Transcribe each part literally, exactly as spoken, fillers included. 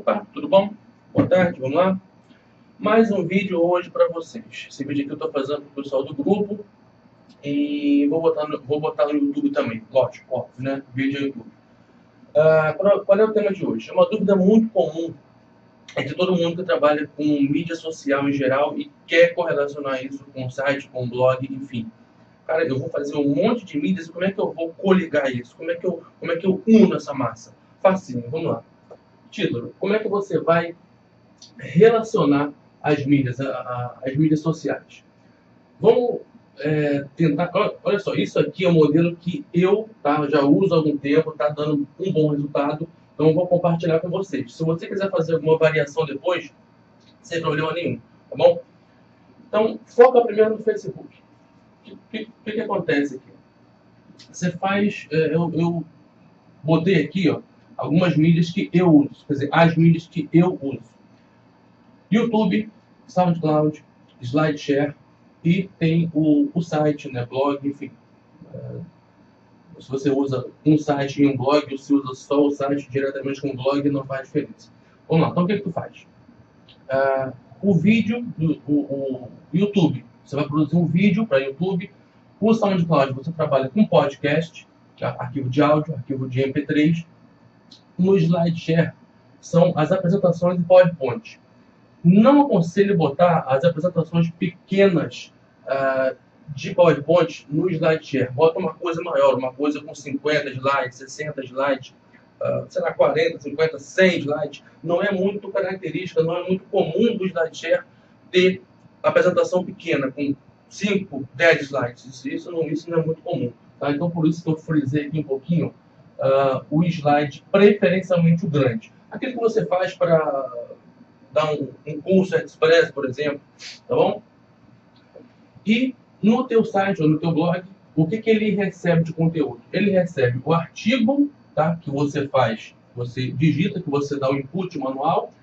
Opa, tudo bom? Boa tarde, vamos lá? Mais um vídeo hoje para vocês. Esse vídeo aqui eu estou fazendo para o pessoal do grupo e vou botar no, vou botar no YouTube também, lógico, óbvio, né? Vídeo no YouTube. Ah, qual, qual é o tema de hoje? É uma dúvida muito comum entre todo mundo que trabalha com mídia social em geral e quer correlacionar isso com site, com blog, enfim. Cara, eu vou fazer um monte de mídias, como é que eu vou coligar isso? Como é que eu, como é que eu uno essa massa? Facinho, vamos lá. Título, como é que você vai relacionar as mídias, a, a, as mídias sociais? Vamos é, tentar... Olha só, isso aqui é um modelo que eu tá, já uso há algum tempo, está dando um bom resultado, então eu vou compartilhar com vocês. Se você quiser fazer alguma variação depois, sem problema nenhum, tá bom? Então, foca primeiro no Facebook. O que, que, que, que acontece aqui? Você faz... É, eu, eu botei aqui, ó, algumas mídias que eu uso, quer dizer, as mídias que eu uso. YouTube, SoundCloud, SlideShare e tem o, o site, né, blog, enfim. Uh, se você usa um site e um blog, ou se usa só o site diretamente com o blog, não faz diferença. Vamos lá, então o que, que tu faz? Uh, o vídeo, do, o, o YouTube, você vai produzir um vídeo para YouTube. O SoundCloud, você trabalha com podcast, arquivo de áudio, arquivo de M P três. No SlideShare, são as apresentações em PowerPoint. Não aconselho botar as apresentações pequenas uh, de PowerPoint no SlideShare. Bota uma coisa maior, uma coisa com cinquenta slides, sessenta slides, uh, sei lá, quarenta, cinquenta, cem slides. Não é muito característica, não é muito comum do SlideShare ter apresentação pequena, com cinco, dez slides. Isso, isso, não, isso não é muito comum. Tá? Então, por isso que eu frisei aqui um pouquinho uh, o slide, preferencialmente o grande. Aquele que você faz para dar um, um curso express, por exemplo, tá bom? E no teu site ou no teu blog, o que, que ele recebe de conteúdo? Ele recebe o artigo, tá, que você faz, você digita, que você dá o input manual.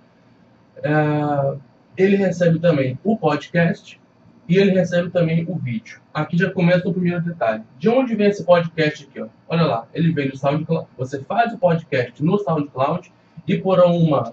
Uh, ele recebe também o podcast e ele recebe também o vídeo. Aqui já começa o primeiro detalhe. De onde vem esse podcast aqui? Ó? Olha lá, ele vem do SoundCloud. Você faz o podcast no SoundCloud e por uma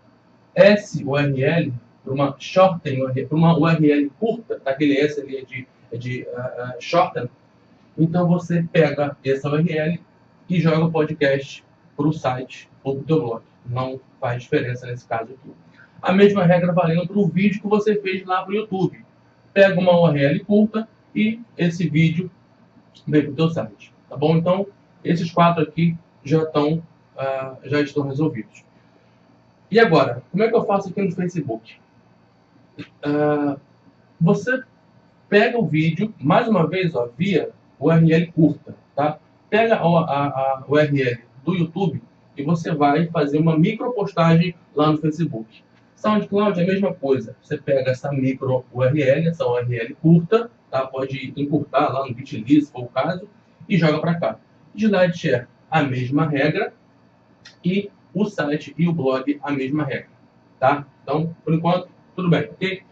S U R L, para uma shorten, para uma U R L curta, aquele S ali é de, é de uh, uh, shorten, então você pega essa U R L e joga o podcast para o site ou para o teu blog. Não faz diferença nesse caso aqui. A mesma regra valendo para o vídeo que você fez lá para o YouTube. Pega uma U R L curta e esse vídeo vem para o teu site. Tá bom? Então, esses quatro aqui já estão, uh, já estão resolvidos. E agora, como é que eu faço aqui no Facebook? Uh, você pega o vídeo, mais uma vez, ó, via U R L curta, tá? Pega a, a, a U R L do YouTube e você vai fazer uma micropostagem lá no Facebook. SoundCloud é a mesma coisa. Você pega essa micro U R L, essa U R L curta, tá? Pode encurtar lá no Bitly, se for o caso, e joga para cá. SlideShare, a mesma regra. E o site e o blog, a mesma regra, tá? Então, por enquanto, tudo bem, ok?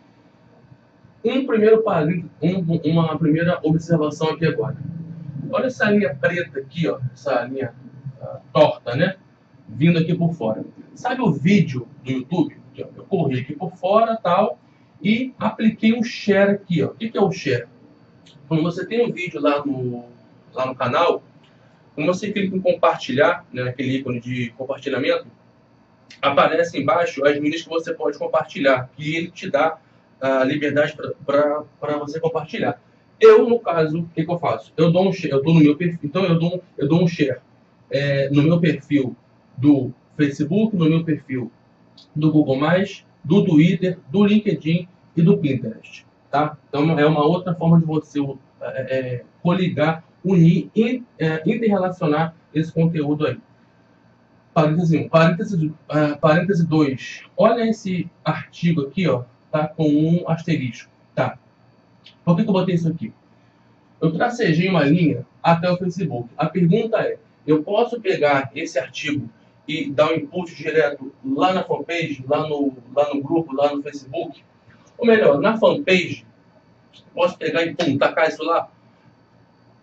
Um primeiro um, uma primeira observação aqui agora. Olha essa linha preta aqui, ó, essa linha uh, torta, né? Vindo aqui por fora. Sabe o vídeo do YouTube? Aqui, ó, eu corri aqui por fora, tal, e apliquei um share aqui, ó. O que, que é o share? Quando você tem um vídeo lá no, lá no canal, quando você clica em compartilhar, né, naquele ícone de compartilhamento, aparece embaixo as mídias que você pode compartilhar, que ele te dá a liberdade para você compartilhar. Eu, no caso, o que, que eu faço? Eu dou um share, eu estou no meu perfil, então eu dou, eu dou um share é, no meu perfil do Facebook, no meu perfil do Google mais, do Twitter, do LinkedIn e do Pinterest. Tá? Então é uma outra forma de você é, é, coligar, unir e é, interrelacionar esse conteúdo aí. Parêntese um. Parêntese, uh, parêntese dois. Olha esse artigo aqui, ó, tá, com um asterisco. Tá. Por que, que eu botei isso aqui? Eu tracejei uma linha até o Facebook. A pergunta é, eu posso pegar esse artigo e dar um input direto lá na fanpage, lá no, lá no grupo, lá no Facebook? Ou melhor, na fanpage, posso pegar e pum, tacar isso lá?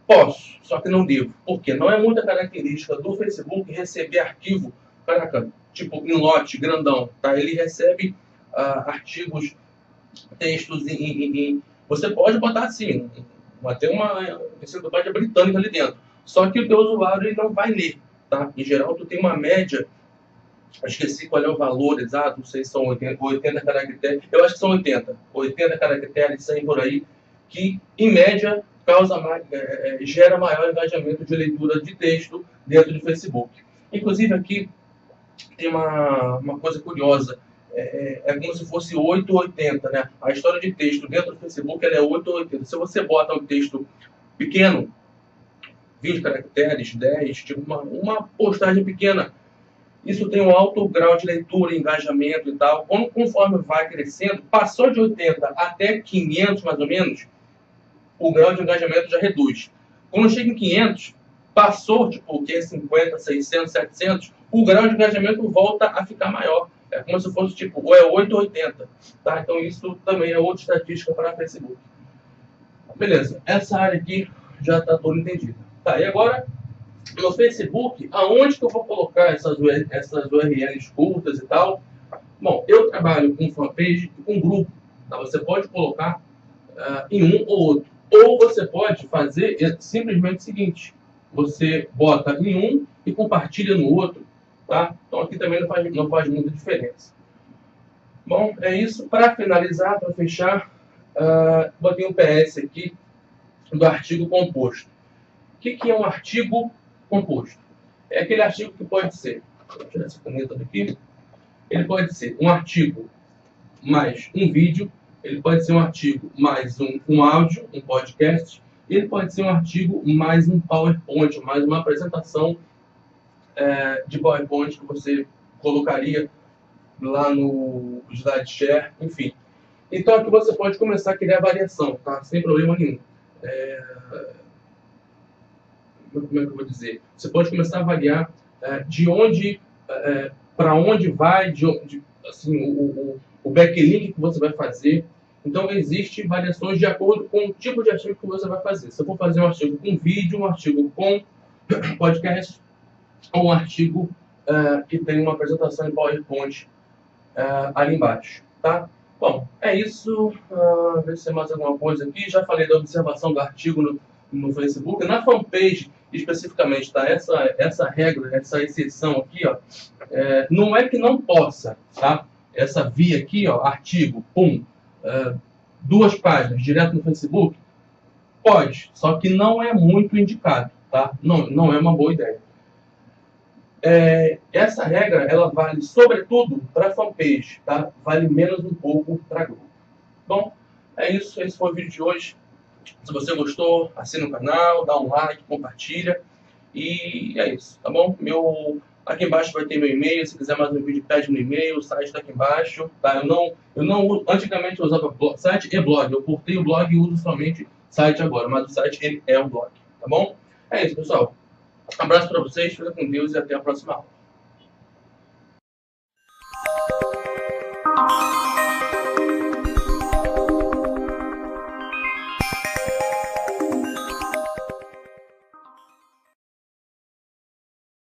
Posso, só que não devo. Por quê? Não é muita característica do Facebook receber arquivo. Caraca, tipo em lote, grandão, tá? Ele recebe uh, artigos, textos em, em, em... Você pode botar assim, até uma enciclopédia britânica ali dentro. Só que o teu usuário ele não vai ler, tá? Em geral, tu tem uma média, eu esqueci qual é o valor exato, não sei se são oitenta, oitenta caracteres, eu acho que são oitenta, oitenta caracteres, cem por aí, que, em média, causa mais, é, gera maior engajamento de leitura de texto dentro do Facebook. Inclusive, aqui tem uma, uma coisa curiosa, é, é como se fosse oito ou oitenta, né? A história de texto dentro do Facebook ela é oito ou oitenta. Se você bota um texto pequeno, vinte caracteres, dez, tipo uma, uma postagem pequena, isso tem um alto grau de leitura, engajamento e tal. Quando, conforme vai crescendo, passou de oitenta até quinhentos, mais ou menos, o grau de engajamento já reduz. Quando chega em quinhentos, passou, tipo, o que é cinquenta, seiscentos, setecentos, o grau de engajamento volta a ficar maior. É como se fosse, tipo, ou é oito ou oitenta. Tá? Então, isso também é outra estatística para o Facebook. Beleza, essa área aqui já está toda entendida. Tá, e agora, no Facebook, aonde que eu vou colocar essas, essas U R Ls curtas e tal? Bom, eu trabalho com fanpage e com grupo. Tá? Você pode colocar uh, em um ou outro. Ou você pode fazer simplesmente o seguinte: você bota em um e compartilha no outro. Tá? Então aqui também não faz, não faz muita diferença. Bom, é isso. Para finalizar, para fechar, uh, botei um P S aqui do artigo composto. O que, que é um artigo composto? É aquele artigo que pode ser, vou tirar essa caneta daqui, ele pode ser um artigo mais um vídeo, ele pode ser um artigo mais um, um áudio, um podcast, ele pode ser um artigo mais um PowerPoint, mais uma apresentação é, de PowerPoint que você colocaria lá no SlideShare, enfim. Então aqui você pode começar a criar variação, tá? Sem problema nenhum. É... Como é que eu vou dizer? Você pode começar a variar é, de onde, é, para onde vai, de, de, assim, o, o, o backlink que você vai fazer. Então, existem variações de acordo com o tipo de artigo que você vai fazer. Se eu for fazer um artigo com vídeo, um artigo com podcast, ou um artigo é, que tem uma apresentação em PowerPoint é, ali embaixo, tá? Bom, é isso. Uh, ver se tem mais alguma coisa aqui. Já falei da observação do artigo no, no Facebook. Na fanpage, especificamente, tá? Essa, essa regra, essa exceção aqui, ó, é, não é que não possa, tá? Essa via aqui, ó, artigo, pum, é, duas páginas, direto no Facebook, pode, só que não é muito indicado, tá? Não, não é uma boa ideia. É, essa regra, ela vale, sobretudo, para fanpage, tá? Vale menos um pouco para grupo. Bom, é isso. Esse foi o vídeo de hoje. Se você gostou, assina o canal, dá um like, compartilha. E é isso, tá bom? Meu, aqui embaixo vai ter meu e-mail. Se quiser mais um vídeo, pede no e-mail. O site está aqui embaixo. Tá? Eu não, eu não, antigamente eu usava blog, site e blog. Eu cortei o blog e uso somente site agora. Mas o site ele é o blog, tá bom? É isso, pessoal. Um abraço para vocês, fica com Deus e até a próxima aula.